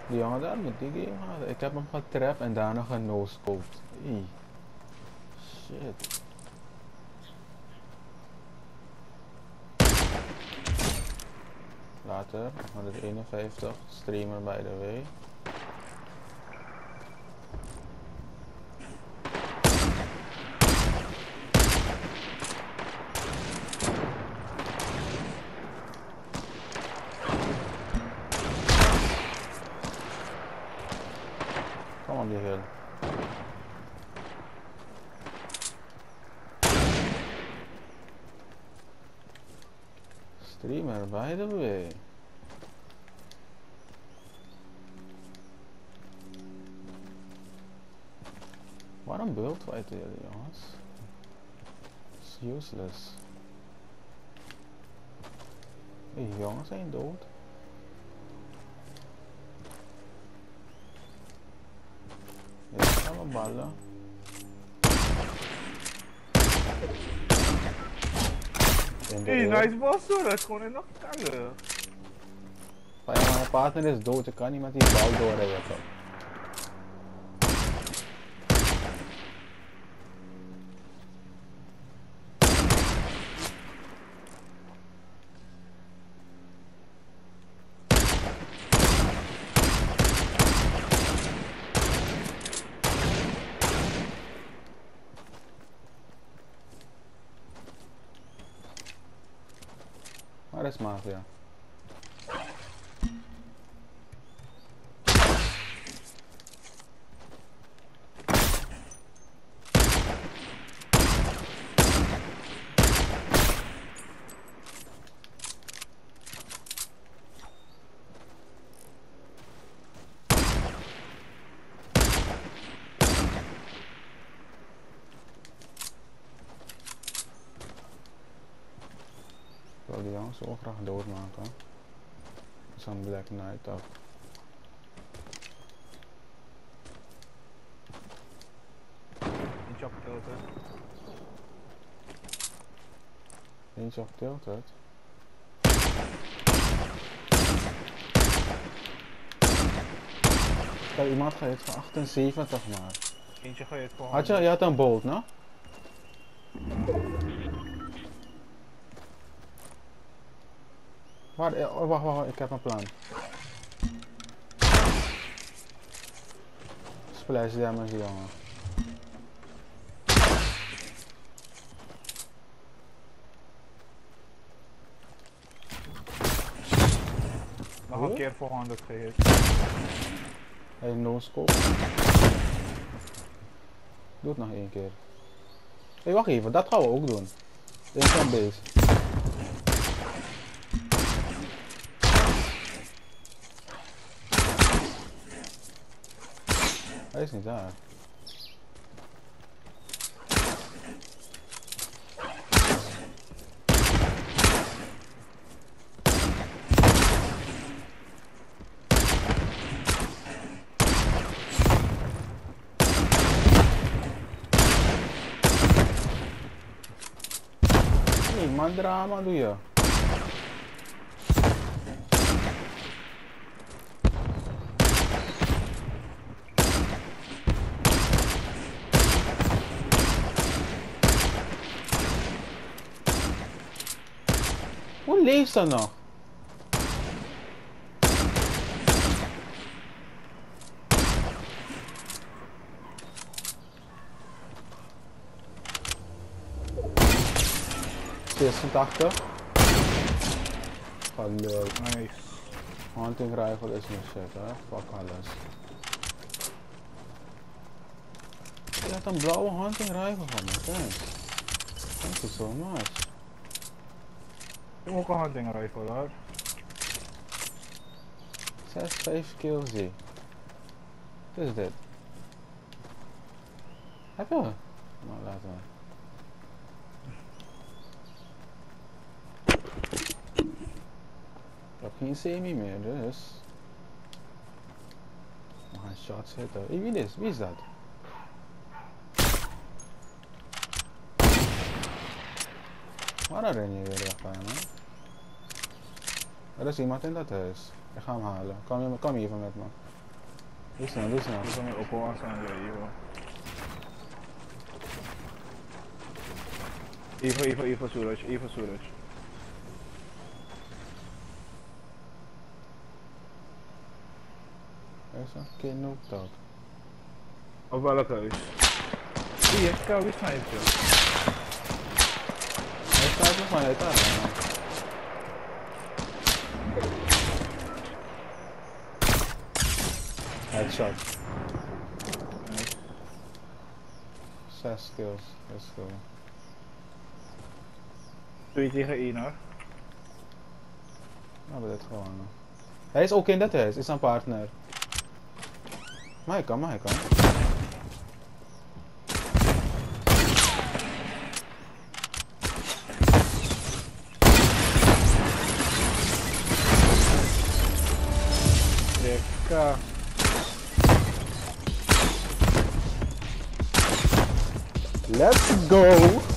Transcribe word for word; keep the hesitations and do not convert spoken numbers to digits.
Die jongen daar moet die game gaan. Ik heb hem getrapt en daarna genoscoped. Hey. Shit. Later, honderdeenenvijftig, streamer by the way. Kom op die hill. Streamer by the way. Waarom beeld fighten jullie jongens? It's useless. Die jongens zijn dood. Ja, gaan we ballen. Hey, nice boss hoor, dat is gewoon in nog kallen. Maar ja, mijn partner is dood, je kan niet met die bal doorrijden. Waar is Mafia? Ik wil die jongens zo graag doodmaken. Zo'n Black Knight af. Eentje op tilted. Eentje op tilted. Kijk, iemand gaat van achtenzeventig maar. Eentje ga je het gewoon. Had je, je had een bolt, no? Waar, oh, wacht, wacht, wacht, ik heb een plan. Splash damage, jongen. Nog een keer voor honderd gehit. Hey, no scope. Doe het nog één keer. Hey, wacht even, dat gaan we ook doen. Eén van base. Hij is niet daar. Nee, man, drama doe je. Hoe leeft ze nog? zesentachtig. Geluk. Nice. Hunting rifle is mijn shit, hè. Fuck alles. Je had een blauwe hunting rifle van me, thanks. Thank you so much. Ik heb ook een hunting rifle hoor. zes, vijf kills zie. Wat is dit? Heb je? Nou, laten we. Ik heb geen semi meer, dus. We gaan shots hitten. Hey, wie is? Wie is dat? Waar ren je weer weg van, hè? Er is iemand in dat huis. Ik ga hem halen. Kom, kom hier even met me. Doe snel, doe snel. Ik ga me opbouwen aan Ivo. Ivo, Ivo, Ivo, Suraj, Ivo, Suraj. Er is een keer knocked out. Op welk huis? Zie je, kijk, wie snijdt je? Hij staat nog maar net aan. Headshot. Nice. Zes kills, let's go. twee tegen één hoor. Nou, we dit gewoon. Hij is ook in dat huis, is een partner. Maar hij kan, maar hij kan. Lekker. Let's go!